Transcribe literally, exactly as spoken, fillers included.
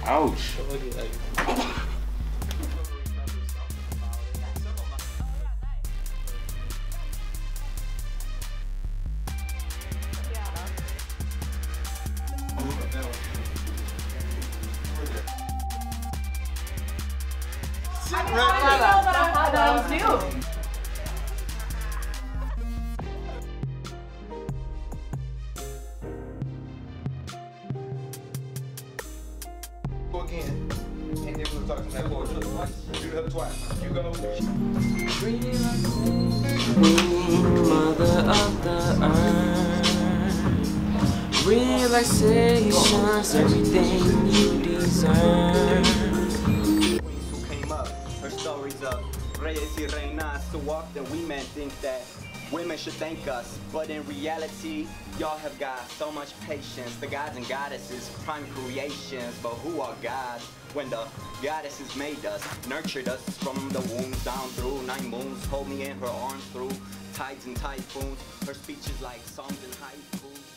Ouch. I didn't know that, that was new. Go again, and then we'll talk to that boy twice. Do that twice. You go. Mother of the earth, relaxation's everything you deserve. Her stories of reyes y reinas. So often we men think that women should thank us, but in reality, y'all have got so much patience. The gods and goddesses, prime creations, but who are gods when the goddesses made us, nurtured us from the wombs down through nine moons, hold me in her arms through tides and typhoons. Her speech is like songs and haikus.